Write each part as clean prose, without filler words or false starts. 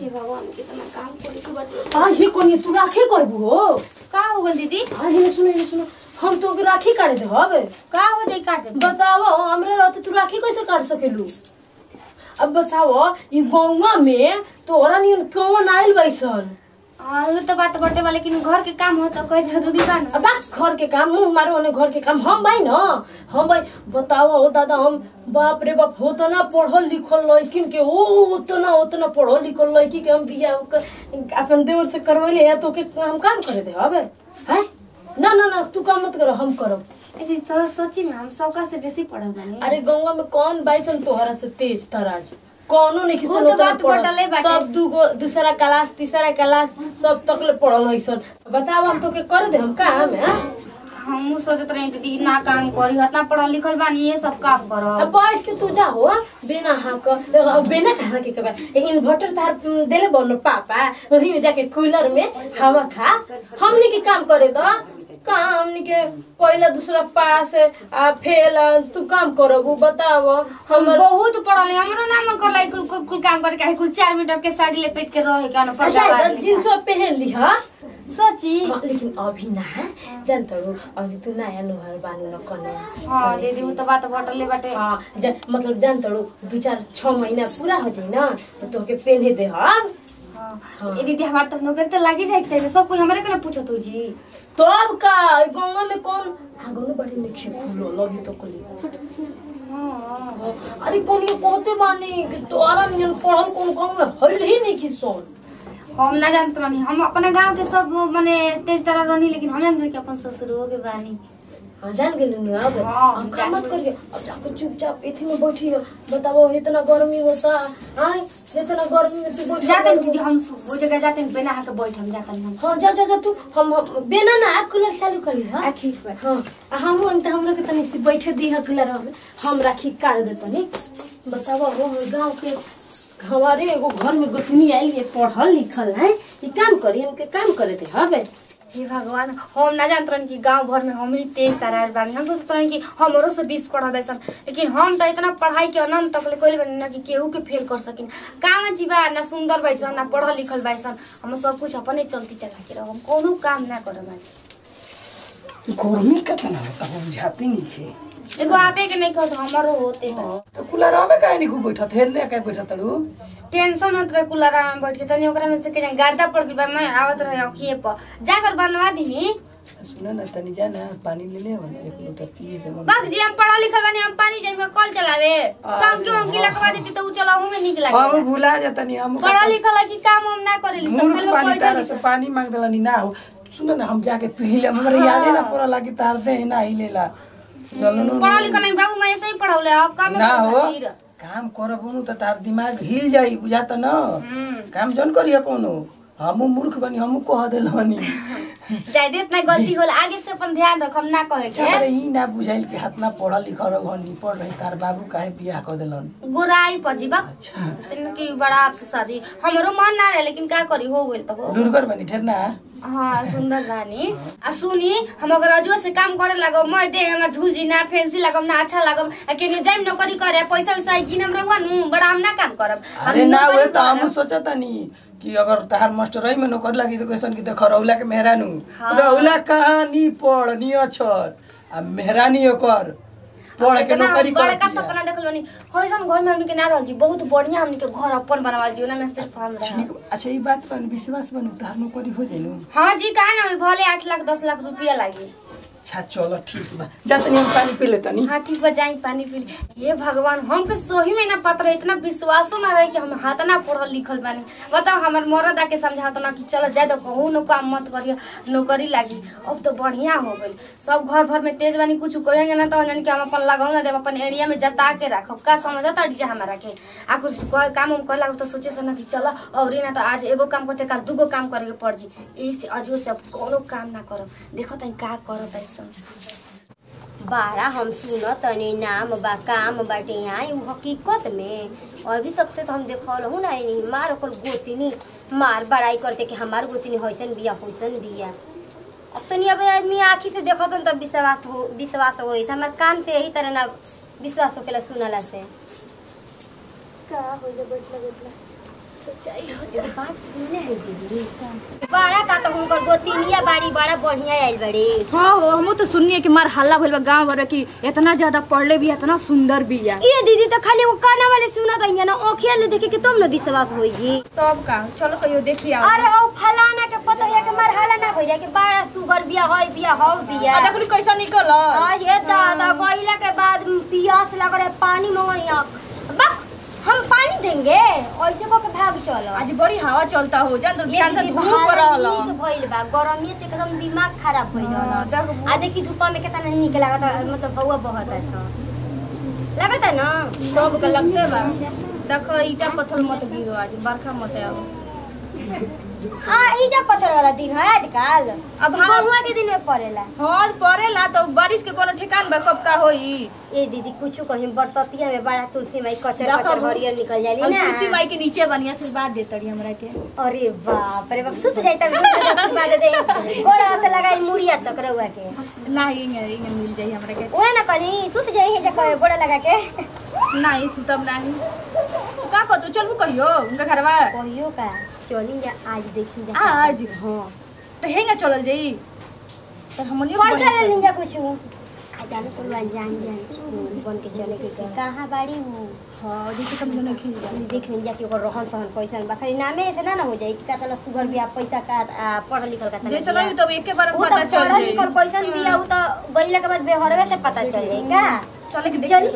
भगवान कितना काम करे के बाटे। हे कोनी तू राखी करबू हो? का हो गल दीदी? हे सुनो हम तो के राखी काट दे हबे। का हो जाई काट दे? बताओ हमरे रहते तू राखी कैसे काट सकेलू? अब बताओ ई गौवा में तोरा नियन कौन आइल बैसन? वो तो बात बटे वाले लेकिन घर के काम हो तो कोई जरूरी बा ना। अब घर के काम मुंह मारो ने घर के काम हम भाई ना हम भाई बताओ हो दादा हम बाप रे बाप होता ना पढ़ल लिखल लड़किन के उतना पढ़ल लिखल लड़की के हम बिया अपन देवर से करवले है तो के हम काम करे दे हबे हैं? ना तू काम मत करो हम करब। ऐसी तो सोची में हम सबका से बेसी पढ़ल बानी। अरे गंगा में कौन बाइसन तोहरा से तेज तराज कौनो नहीं किसी तो बात पढ़ले सब दूसरा क्लास तीसरा क्लास सब तक ले पढ़ल होइसन। बताओ हम तो के कर दे हम काम है हम सोचत रही दीदी ना काम करी इतना पढ़ल लिखल बानी ये सब काम करो। अब बैठ के तू जा हो बिना बिना कहा के कबा इन्वर्टर तार देले बनो पापा वही में जाके कूलर में हवा खा हमनी के काम करे दो काम हमनी के पहला दूसरा पास आ फेल तू काम करबू। बताओ हम बहुत पढ़ल हमरो ना मन कर लाई कुल काम करे काहे कुल 4 मीटर के साड़ी लपेट के रहे का ना पड़ जा जींस पहन ली हां सोची लेकिन अभी ना जानत हो अभी तू नया नुहर बानू न कने। हां दीदी वो तो बात बटले बाटे। हां मतलब जानत हो 2-4-6 महीना पूरा हो जाई ना तो के पहने दे हम। हां ए दीदी हमार तब नौकरी तो लागी जाए चाहिए सब कोई हमरे के ना पूछत हो जी तो अब का गंगा में कौन आगनो बड़ी लिखे खुलो लगी तो कोली। हां अरे कोन ये कहते बानी कि तोरा नियन पढ़ल कौन में हल ही नहीं किसन हम ना जानत रहनी हम अपने गांव के सब माने तेज तरह रहनी लेकिन हम जानते कि अपन ससुरो के बानी। हां जान गेलू न अब हम काम मत करके अब जाके चुपचाप इथी में बैठी बताओ इतना गर्मी होता हां इतना गर्मी में तू बैठ जाते दीदी हम वो जगह जाते बिना हां के बैठ हम जाते हम। हां जा तू हम बिना ना कूलर चालू कर ली। हां ठीक बा। हां हम अंत हमरा के तनी से बैठे दी कूलर हम राखी काट दे तनी। बताओ वो गांव के हमारे एगो घर में गोतनी आइल ये पढ़ल लिखल है ये काम करी इनके काम करे थे हबे। हे भगवान हम ना जानत रहनी कि गांव भर में हम ही तेज तरार बानी हम सोचत रहनी कि हमरो से 20 पढ़ाबे सन लेकिन हम तो इतना पढ़ाई के अनंत तक ले कोई बनी ना कि केहू के फेल कर सकिन। काम जीवा ना सुंदर बैसन ना पढ़ल लिखल बैसन हम सब कुछ अपने चलती चला के रहो हम कोनो काम ना करब। आज गर्मी कितना होता हम जाती नहीं खे एगो आपे के नहीं कहत हमरो होते तो कूलर में काहे नहीं खूब बैठत हेले काहे बैठत तड़ू टेंशन मत रहे कूलर में बैठ के तनी ओकरा में से के गर्दा पड़ गइल बा मैं आवत रहे अखिए पर जाकर बनवा दी। सुना ना तनी जा ना पानी ले ले एक लोटा पिए के मन बाग जी हम पढ़ा लिखा बानी हम पानी जाइबा कल चलावे टंकी में गिला करवा देती तो उ चलाऊ में निक लागे। हम भुला जातनी हम पढ़ा लिखा की काम हम ना करेली सब मूर्ख पानी तारा से पानी मांग देलनी ना हो सुना ना हम जाके पी ले हमरा याद ना पड़ा लागी तार दे ना ही लेला पढ़ा लिखा नहीं बाबू मैं ऐसे ही पढ़ाउले अब काम ना हो काम करबनु त तार दिमाग हिल जाई बुझाता न काम जन करिया कोनो हमू मूर्ख बनी हमू कह देलनी जायदे इतना गलती होला आगे से अपन ध्यान रख हम ना कहे के। अरे ई ना बुझाइल कि हाथ ना पढ़ा लिखा रहनी पढ़ रही तार बाबू काहे बियाह कर देलन गोराई पजीबा। अच्छा सिन की बड़ा आपसे शादी हमरो मन ना रहे लेकिन का करी हो गेल त हो दुर्गर बनी ठेर ना। हां सुंदर बानी आ सुनी हम अगर अजुआ से काम करे लागो मैं दे हमर झूलजी ना फैंसी लागम ना अच्छा लागम आ केने जाइम नौकरी करे पैसा वैसा गिनम रहवा नु बड़ा हम ना काम करब। अरे ना होए त हम सोचतानी कि अगर तार मास्टरई में नौकर लागी तो कैसन की देख रौला के मेहरानू रौला कहानी पढ़नी अक्षर आ मेहरानी ओकर पढ़ के नौकरी कर बड़का सपना देखल बनी होइसन घर में हमनी के ना रहल जी बहुत बढ़िया हमनी के घर अपन बनावल जी ओना में सिर्फ हम रह। ठीक अच्छा ई बात पर विश्वास बनू तार नौकरी हो जाइनु। हां जी काहे ना भले 8 लाख 10 लाख रुपया लागी। अच्छा चलो ठीक बा जातनी हम पानी पी लेतनी। हां ठीक बा जाई पानी पी। हे भगवान हम के सही में ना पता रहे इतना विश्वासो ना रहे कि हम हाथ ना पढ़ल लिखल बानी। बताओ हमर मरद आके समझात ना कि चलो जाय दो कहू न काम मत करियो नौकरी लागी अब तो बढ़िया हो गइल सब घर भर में तेज बानी कुछ कहेंगे ना तो जान कि हम अपन लगाऊ ना देब अपन एरिया में जता के रखब का समझत अड़ी हमरा के आकुर काम हम कर लागो तो सोचे सना कि चलो औरी ना तो आज एगो काम करते काल दूगो काम करे के पड़ जी एही से अजो से कोनो काम ना करब देखो तई का करत ऐसा बारा हम सुनो तनी नाम बा काम बाटे यहाँ हकीकत में अभी तक से तो हम देखल हूँ ना मार ओकर गोतनी मार बड़ाई करते कि हमार गोतनी होइसन बिया अब तनी अब आदमी आँखी से देखत तब विश्वास हो हमार कान से यही तरह ना विश्वास होकेला सुनला से का हो जा बैठला सच्चाई हो एगो बात सुनले है दीदी बड़ा का तो हुनकर गोतिनिया बाड़ी बड़ा बढ़िया आइल बड़ी। हाँ हो हम तो सुनिए कि मार हल्ला भइल बा गांव भर कि इतना ज्यादा पढ़ले भी इतना सुंदर भी है। ये दीदी तो खाली वो काना वाले सुनत है ना ओखिया ले देखे कि तुम न विश्वास होई जी। तब का चलो कहियो देखिए आओ। अरे ओ फलाना के पता है कि मार हल्ला ना होई कि बड़ा सुगर बिया होई बिया हो बिया। आ देखली कैसा निकल। आ ये दादा गइला के बाद पियास लग रहा है पानी मंगनिया बक हम पानी देंगे ऐसे को के भाग चलो। आज बड़ी हवा चलता हो जान तो ध्यान से धूप रहल। भइल बा गरमी से एकदम दिमाग खराब भइल रहल। आ देखी धूप में कितना निक लागत मतलब हवा बहत है तो लागत है ना सब के लगते बा। देखो ईटा पत्थर मत गिरो आज बरखा मत आओ। हां ईटा पत्थर वाला दिन है आजकल। अब बहुआ के दिन में पड़ेला। हां पड़ेला तो बारिश के कोनो ठिकान बा कब का होई। ए दीदी कुछ कहीं बरसतिया में बड़ा तुलसी माई कचर कचर हरियर निकल जाली ना। तुलसी माई के नीचे बनिया से बात देतड़ी हमरा के। अरे बाप रे बाप सुत जाई त आशीर्वाद दे गोरा से लगाई मुड़िया तक रहुआ के नहीं इंगे मिल जाई हमरा के। ओए ना कनी सुत जाई है जक गोड़ा लगा के नहीं सुतब नहीं का को तू चलबू कहियो उनका घरवा कहियो का चली जा आज देखी जा आज हां तो हेंगा चलल जाई पर हमनी पैसा ले लिंजा कुछ आ जाने तो जान बन के चले के कहां बाड़ी हूं। हां जैसे कम दोनों खिल जा देख लिंजा के ओकर रहन सहन कैसन बा खाली नामे से ना हो जाई का तला सुगर भी आप पैसा का पढ़ लिखल का तला जैसे नहीं तो एके बार पता चल जाई। लिखल कैसन भी आउ तो गइला के बाद बेहरवे से पता चल जाई का चले के चल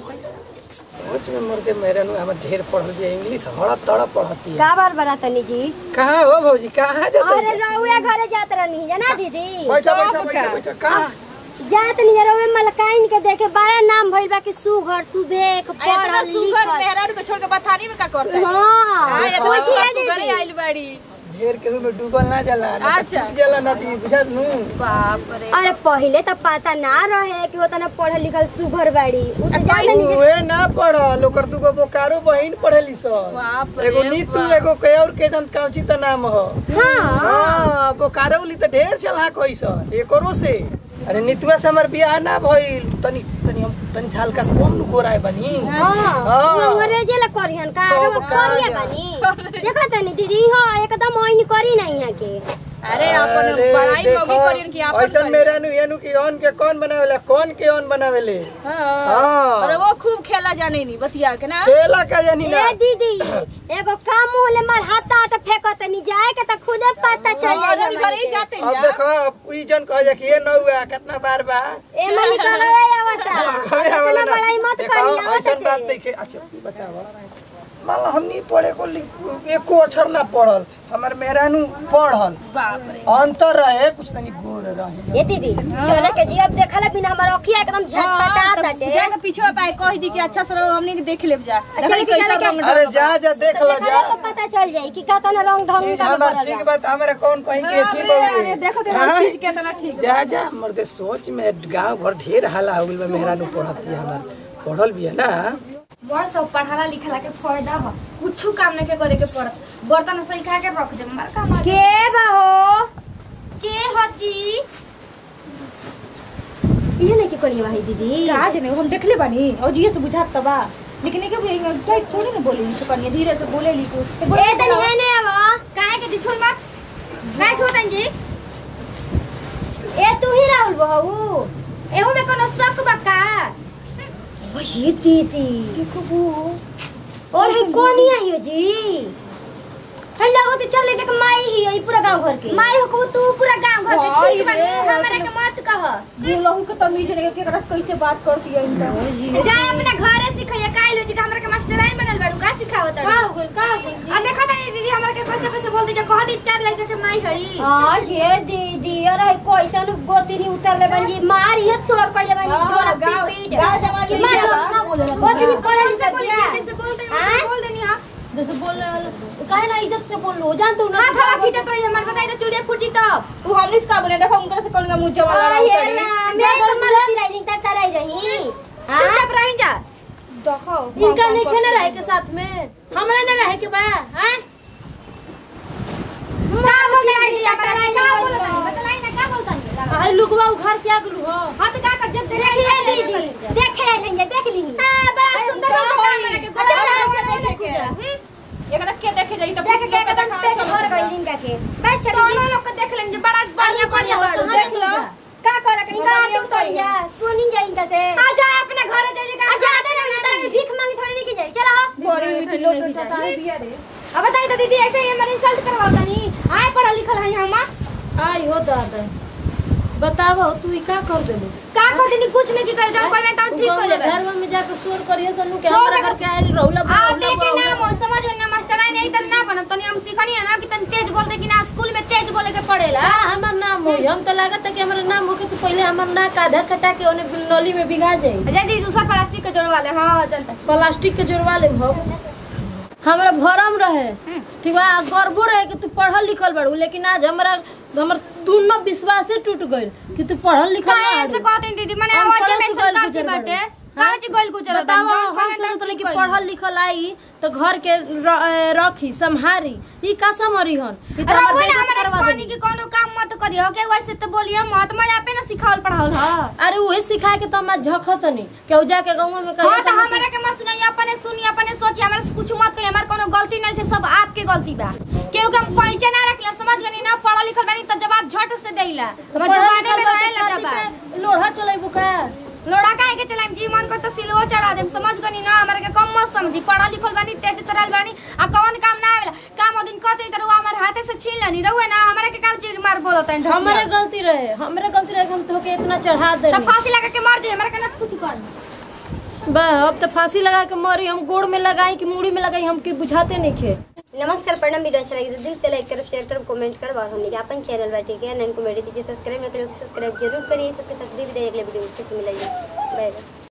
सोच में मर के मेरे नु हम ढेर पढ़ल जे इंग्लिश हड़ा तड़ा पढ़ती है। का बार बड़ा तनी जी कहां हो भौजी कहां जाते? अरे रउआ घरे जात रहनी जाना दीदी बैठो बैठो बैठो बैठो कहां जात नहीं रउआ मलकाइन के देखे बड़ा नाम भइल बा कि सुघर सुबेक इतना पढ़ल सुगर लिखल। मेहरारू के छोड़ के बथानी में का करता है। हां हां इतना सुगर ही आइल बाड़ी। ढेर के में डूबल ना जाला ना अच्छा। जाला ना ती बुझत नु। बाप रे अरे पहले तो पता ना रहे कि होता ना पढ़ल लिखल सुघर बाड़ी उ तो जाने नहीं ओए ना पढ़ल ओकर दुगो बोकारो बहिन पढ़ली स। बाप रे एगो नीतू एगो के और के जन काउची त नाम हो। हां हां बोकारो ली त ढेर चला कइसन एकरो से। अरे नीतुआ से हमर बियाह ना भइल तनी तनी हम तनी साल का कम नु गोराए बनी। हां अंग्रेजी ला करियन का वो करिया बानी देखा तनी दीदी हो एकदम ओइन करी नहीं है के। अरे अपन पढ़ाई मौगी करियन कि आपन ऐसन मेरा नु एनु की ऑन के कौन बनावेला कौन के ऑन बनावेले। हां अरे वो खूब खेला जाने नी बतिया के ना खेला का जानी ना। ए दीदी एगो काम होले मार हाथा त फेकत नहीं जाए के त खुदे पता चल और जाए घर ही जाते अब देखो ई जन कह जा कि ये न हुआ कितना बार बा ए मनी कगवे आवता कहे वाला इतना ना बड़ाई मत देखो, करिया ऐसन बात नहीं के अच्छा बताओ मान लो हमनी पढ़े को एको अक्षर ना पढ़ल हमर मेहरानू पढ़ल बाप रे अंतर रहे कुछ तनी गोर रहे। ए दीदी चले के जी अब देखला बिना हमर अखिया एकदम झटपटा ताटे जाके पीछे पाए कह दी कि अच्छा से हमनी के देख लेब जा अच्छा, देखली लेकिन कैसा चले रंग अरे जा जा देख लो देखला जा तो पता चल जाई कि का तना रंग ढंग चीज का हमार करल ठीक बात हमारे कौन कहीं के थी अरे देखो बउए तेरा चीज केतना ठीक जा जा मर्दे सोच में गांव भर ढेर हाला हो गइल बा मेहरानू पढ़ती है हमार पढ़ल भी है ना। बहुत सब पढ़ाला लिखला के फायदा हो कुछ काम नहीं के करे के पड़त बर्तन सही खा के रख दे मार काम के बा हो के हची ये नहीं की करी भाई दीदी राज ने हम देखले बानी और जी से बुझात तबा लेकिन के कोई थोड़ी ना बोली से कनिया धीरे से बोले ली को ए तनी है ने अब काहे के छोड़ मत काहे छोड़न जी ए तू ही राहुल बहू एहू में कोनो शक बा का ओ ये दीदी देखो वो और है कौन आई जी हेलो वो तो चल लेके माई ही है पूरा गांव भर के माई हो तू पूरा गांव घर के भाई ठीक बा रे, हमरा के मत कह बोलहु के तमीज नहीं के रस कैसे बात करती है इनका जा अपना घरे सिखैया काइलो जी हमरा के मास्टर लाइन बनल बाड़ू का सिखावत का हो गइल आ देखा ता दीदी हमरा के कैसे बोल दे कह दी चार लड़का के माई हई हां ये दीदी अरे कैसन गोतिनी उतर ले बन जी मार ये सोर पहले बन डोला पीट गाँव जमाने कि में मार क्या बा? गोतिनी पढ़े जैसे बोल से जैसे बोल देनी हां जैसे बोल काहे ना इज्जत से बोल लो जान तू ना हाथ हवा खींचा तो हमर बताई तो चूड़िया फुटी तब वो हमने इसका बोले देखो उनका से कौन का मुंह जमा आ ये ना मैं तो मरती रही नहीं तराई रही चुपचाप रही जा देखो इनका नहीं खेने रहे के साथ में हमरा ना रहे के बा हैं का बोल रही है का बोल रही बतलाई ना का बोलता नहीं हाय लुकवा उखाड़ क्या गलू हो हाथ का कर जब देखिए दीदी देखे लेंगे देख ली हां बड़ा सुंदर होता है हमरा के अच्छा एकरा के देखे जाई त देख के एकदम पेट भर गई इनका के बैठ चल दोनों लोग के देख लेंगे बड़ा बढ़िया बढ़िया बाड़ू देख लो का कर कहीं का तुम तो या सुनी जाई इनका से आ जा अपने घर जाइएगा आ जा दे ना तेरे भीख मांगे थोड़ी नहीं की जाई चला बड़ी मीठी लोट का दिया रे अब बताइए तो दीदी ऐसे ही मेरे इंसल्ट करवाता नहीं आए पढ़ा लिखल है हम आई हो दादा बताओ तू ई का कर देबो का कर दीदी कुछ नहीं की करे जब कोई मैं तो ठीक हो जाए घर में जाके शोर करिए सनु के शोर हमरा घर के आइल रहुला आप के नाम हो समझ ना मास्टर आई नहीं तो ना बनत तनी हम सिखनी है ना कि तन तेज बोलते कि ना स्कूल में तेज बोले के पड़ेला हमर नाम हो हम तो लागत है कि हमर नाम होके से पहले हमर नाक आधा कटा के ओने नली में भिगा जाई जल्दी दूसरा प्लास्टिक के जोड़वा ले हां जनता प्लास्टिक के जोड़वा ले हो हमरा भरम रहे ठीक बा गर्वो रहे कि तू पढ़ल लिखल बाड़ू लेकिन आज हमर दोनों विश्वास से टूट गइल कि तू पढ़ल लिखल ना ऐसे कहते दीदी माने आवाज में सरकार की बाटे काची गोल को चलो बताओ हम सोचत कि पढ़ल लिखल आई तो घर के रखी संहारी ई का समरी हन ई तो हमर बेइज्जत करवा पानी के कोनो काम मत करियो के वैसे तो बोलिए मत मैं आपे ना सिखावल पढ़ावल ह अरे उहे सिखा के तो मैं झखत नहीं केहू जाके गांव में कहे हां तो हमरा के मत सुनाई अपने सुनी अपने सोची हमरा से कुछ मत कहिए हमार कोनो गलती नहीं थे सब आपके गलती बा केहू के हम पहचान ना रखला समझ गनी ना पढ़ल लिखल बानी तो जवाब झट से देला जमाने में रहेला जवाब लोढ़ा चलेबू का लोड़ा काहे के चलाइम जी मन कर तो सिलवा चढ़ा देम समझ गनी ना हमरा के कम मत समझी पढ़ल लिखल बानी तेज तरल बानी आ कौन काम ना आवेला काम दिन कहते त रहुआ हमर हाथे से छीन लेनी रहुए ना हमरा के काम चीर मार बोलत है हमरे गलती रहे हम तोके इतना चढ़ा दे त फांसी लगा के मार दे हमरा के ना कुछ कर बा अब तो फांसी लगा के मरी हम गोड़ में लगाई कि मुड़ी में लगाई हम के बुझाते नहीं खे नमस्कार प्रणाम वीडियो अच्छा लगे तो दिल से लाइक करो शेयर करो कमेंट करो और हमने अपन चैनल बैठे के नन को मेरे दीजिए सब्सक्राइब न करो सब्सक्राइब जरूर करिए सबके साथ भी अगले वीडियो में मिलेंगे बाय बाय।